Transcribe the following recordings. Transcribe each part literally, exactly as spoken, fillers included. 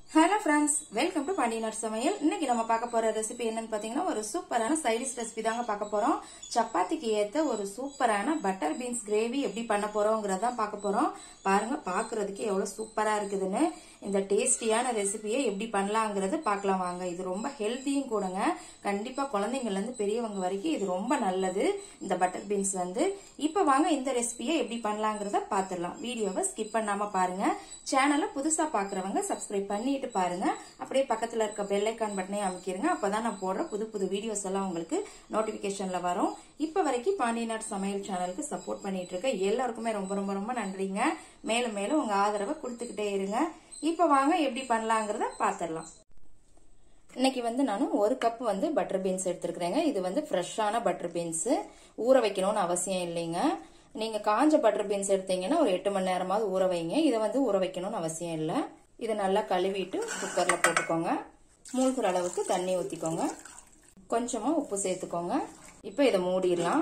Hello friends, welcome to Pandinath Samayal. இன்னைக்கு நம்ம பார்க்க போற ரெசிபி என்னன்னு பாத்தீங்கன்னா ஒரு சூப்பரான சைட் டிஷ் ரெசிபி தாங்க பார்க்க போறோம். சப்பாத்திக்கு ஏத்த ஒரு சூப்பரான பட்டர் பீன்ஸ் கிரேவி எப்படி பண்ண போறோம்ங்கறத பார்க்க போறோம். பாருங்க பார்க்கிறதுக்கு எவ்வளவு சூப்பரா இருக்குதுன்னு. இந்த டேஸ்டியான ரெசிபியை எப்படி பண்ணலாம்ங்கறத பார்க்கலாம் வாங்க. இது ரொம்ப ஹெல்தியும் கூடங்க. கண்டிப்பா குழந்தைங்கள்ல இருந்து பெரியவங்க வரைக்கும் இது ரொம்ப நல்லது இந்த பட்டர் பீன்ஸ் வந்து. இப்போ வாங்க இந்த ரெசிபியை எப்படி பண்ணலாம்ங்கறத பார்த்துடலாம். வீடியோவை ஸ்கிப் பண்ணாம பாருங்க. சேனலை புதுசா பார்க்கறவங்க சப்ஸ்கிரைப் பண்ணிட்டு பாருங்க. அப்படியே பக்கத்துல இருக்க பெல் ஐகான் பட்டனை அமுக்கிருங்க. அப்பதான் நான் போடுற புது புது வீடியோஸ் எல்லாம் உங்களுக்கு நோட்டிபிகேஷன்ல வரும். இப்ப வரைக்கும் பாண்டியநாட் சமையல் சேனலுக்கு சப்போர்ட் பண்ணிட்டு இருக்க எல்லாருக்குமே ரொம்ப ரொம்ப ரொம்ப நன்றிங்க. மேலும் மேலும் உங்க ஆதரவை கொடுத்துக்கிட்டே இருங்க. இப்ப வாங்க எப்படி பண்ணலாங்கிறத பாத்திரலாம். இன்னைக்கு வந்து நான் ஒரு கப் வந்து பட்டர் பீன்ஸ் எடுத்துருக்கிறேங்க. இது வந்து ஃப்ரெஷ்ஷான பட்டர் பீன்ஸ். ஊற வைக்கணும்னு அவசியம் இல்லைங்க. நீங்க காஞ்ச பட்டர் பீன்ஸ் எடுத்தீங்கன்னா ஒரு எட்டு மணி நேரமாவது ஊற வைங்க. இதை வந்து ஊற வைக்கணும்னு அவசியம் இல்லை. இதை நல்லா கழுவிட்டு குக்கர்ல போட்டுக்கோங்க. மூழ்கிற அளவுக்கு தண்ணி ஊத்திக்கோங்க. கொஞ்சமா உப்பு சேர்த்துக்கோங்க. இப்ப இதை மூடிடலாம்.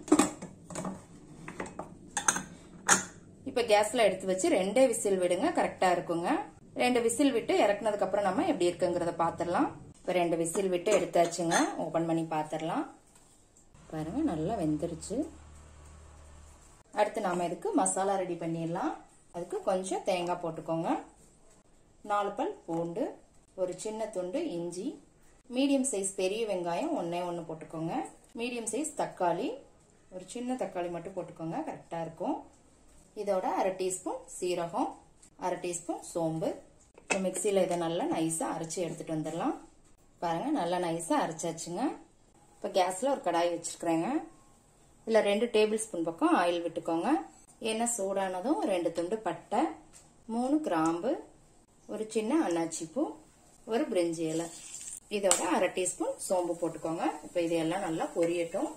இப்ப கேஸ்ல எடுத்து வச்சு ரெண்டே விசில் விடுங்க. கரெக்டா இருக்குங்க. ரெண்டு விசில் விட்டு இறக்குனதுக்கு அப்புறம் நம்ம எப்படி இருக்குங்கிறத பாத்திரலாம். இப்ப ரெண்டு விசில் விட்டு எடுத்தாச்சுங்க. ஓபன் பண்ணி பாத்திரலாம். பாருங்க நல்லா வெந்துருச்சு. அடுத்து நாம இதுக்கு மசாலா ரெடி பண்ணிடலாம். அதுக்கு கொஞ்சம் தேங்காய் போட்டுக்கோங்க. நாலு பல் பூண்டு, ஒரு சின்ன துண்டு இஞ்சி, மீடியம் சைஸ் பெரிய வெங்காயம் ஒன்னே ஒன்று போட்டுக்கோங்க. மீடியம் சைஸ் தக்காளி, ஒரு சின்ன தக்காளி மட்டும் போட்டுக்கோங்க. கரெக்டா இருக்கும். இதோட அரை டீஸ்பூன் சீரகம், அரை டீஸ்பூன் சோம்பு. மிக்சியில இதை நல்லா நைஸா அரைச்சி எடுத்துட்டு வந்துடலாம். பாருங்க நல்லா நைஸா அரைச்சாச்சுங்க. இப்ப கேஸ்ல ஒரு கடாய் வச்சிருக்கிறேங்க. இல்ல ரெண்டு டேபிள் ஸ்பூன் பக்கம் ஆயில் விட்டுக்கோங்க. எண்ணெய் சூடானதும் ரெண்டு துண்டு பட்டை, மூணு கிராம்பு, ஒரு சின்ன அன்னாச்சி பூ, ஒரு பிரிஞ்சி இலை, இதோட அரை டீஸ்பூன் சோம்பு போட்டுக்கோங்க. இப்ப இதெல்லாம் நல்லா பொரியட்டும்.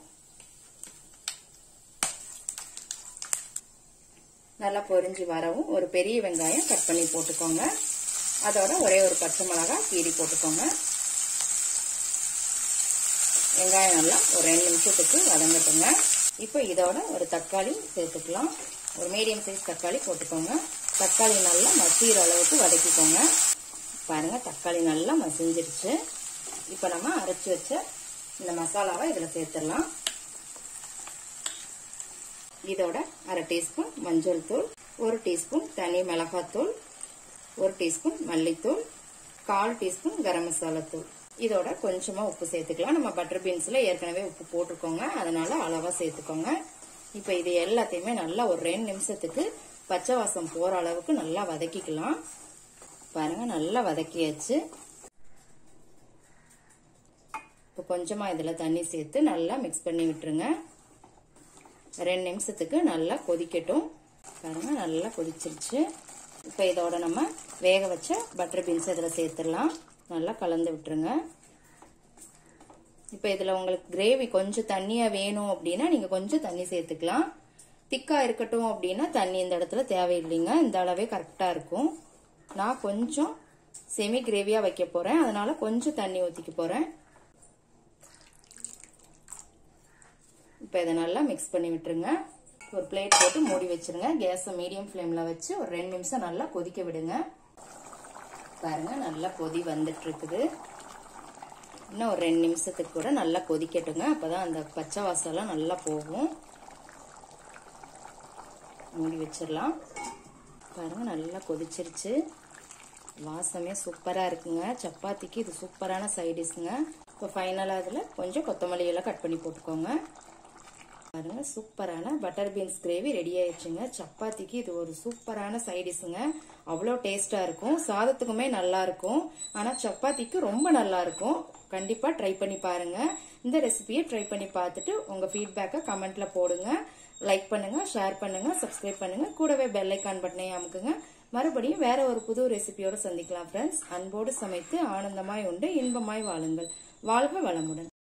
நல்லா பொரிஞ்சு வரவும் ஒரு பெரிய வெங்காயம் கட் பண்ணி போட்டுக்கோங்க. அதோட ஒரே ஒரு பச்சை மிளகாய் கீரி போட்டுக்கோங்க. வெங்காயம் நல்லா ஒரு ரெண்டு நிமிஷத்துக்கு வதங்கட்டுங்க. இப்போ இதோட ஒரு தக்காளி சேர்த்துக்கலாம். ஒரு மீடியம் சைஸ் தக்காளி போட்டுக்கோங்க. தக்காளி நல்லா மசிகிற அளவுக்கு வதக்கிக்கோங்க. பாருங்க தக்காளி நல்லா மசிஞ்சிருச்சு. இப்போ நம்ம அரைச்சி வச்ச இந்த மசாலாவை இதுல சேர்த்துடலாம். இதோட அரை டீஸ்பூன் மஞ்சள் தூள், ஒரு டீஸ்பூன் தனி மிளகாய் தூள், ஒரு டீஸ்பூன் மல்லித்தூள், கால் டீஸ்பூன் கரம் மசாலா தூள், இதோட கொஞ்சமா உப்பு சேர்த்துக்கலாம். நம்ம பட்டர் பீன்ஸ்ல ஏற்கனவே உப்பு போட்டிருக்கோங்க. அதனால அளவா சேர்த்துக்கோங்க. இப்ப இது எல்லாத்தையுமே நல்லா ஒரு ரெண்டு நிமிஷத்துக்கு பச்சை வாசம் போற அளவுக்கு நல்லா வதக்கிக்கலாம். பாருங்க நல்லா வதக்கியாச்சு. இப்ப கொஞ்சமா இதுல தண்ணி சேர்த்து நல்லா மிக்ஸ் பண்ணி விட்டுருங்க. ரெண்டு நிமிஷத்துக்கு நல்லா கொதிக்கட்டும். பாருங்க நல்லா கொதிச்சிருச்சு. இப்ப இதோட நம்ம வேக வச்ச பட்டர் பீன்ஸ் இதுல சேர்த்துடலாம். நல்லா கலந்து விட்டுருங்க. இப்ப இதுல உங்களுக்கு கிரேவி கொஞ்சம் தண்ணியா வேணும் அப்படின்னா நீங்க கொஞ்சம் தண்ணி சேர்த்துக்கலாம். திக்கா இருக்கட்டும் அப்படின்னா தண்ணி இந்த இடத்துல தேவையில்லைங்க. இந்த அளவே கரெக்டா இருக்கும். நான் கொஞ்சம் செமி கிரேவியா வைக்க போறேன். அதனால கொஞ்சம் தண்ணி ஊத்திக்க போறேன். இப்ப இதை நல்லா மிக்ஸ் பண்ணி விட்டுருங்க. ஒரு பிளேட் போட்டு மூடி வச்சிருங்க. கேஸை மீடியம் ஃப்ளேம்ல வச்சு ஒரு ரெண்டு நிமிஷம் நல்லா கொதிக்க விடுங்க. பாருங்க நல்லா கொதி வந்துட்டு இருக்குது. இன்னும் ஒரு ரெண்டு நிமிஷத்துக்கு கூட நல்லா கொதிக்கட்டுங்க. அப்பதான் அந்த பச்சை வாசம் எல்லாம் நல்லா போகும். மூடி வச்சிடலாம். பாருங்க நல்லா கொதிச்சிருச்சு. வாசமே சூப்பரா இருக்குங்க. சப்பாத்திக்கு இது சூப்பரான சைட் டிஷ்ங்க. இப்போ ஃபைனலா அதுல கொஞ்சம் கொத்தமல்லி எல்லாம் கட் பண்ணி போட்டுக்கோங்க. பாருங்க சூப்பரான பட்டர் பீன்ஸ் கிரேவி ரெடி ஆயிடுச்சுங்க. சப்பாத்திக்கு இது ஒரு சூப்பரான சைட் டிஷ்ங்க. அவ்வளோ டேஸ்டா இருக்கும். சாதத்துக்குமே நல்லா இருக்கும். ஆனா சப்பாத்திக்கு ரொம்ப நல்லா இருக்கும். கண்டிப்பா ட்ரை பண்ணி பாருங்க. இந்த ரெசிபியை ட்ரை பண்ணி பார்த்துட்டு உங்க ஃபீட்பேக்கை கமெண்ட்ல போடுங்க. லைக் பண்ணுங்க, ஷேர் பண்ணுங்க, சப்ஸ்கிரைப் பண்ணுங்க. கூடவே பெல் ஐகான் பட்டனையும் அமுக்குங்க. மறுபடியும் வேற ஒரு புது ரெசிபியோட சந்திக்கலாம் ஃப்ரெண்ட்ஸ். அன்போடு சமைத்து ஆனந்தமாய் உண்டு இன்பமாய் வாழுங்கள். வாழ்க வளமுடன்.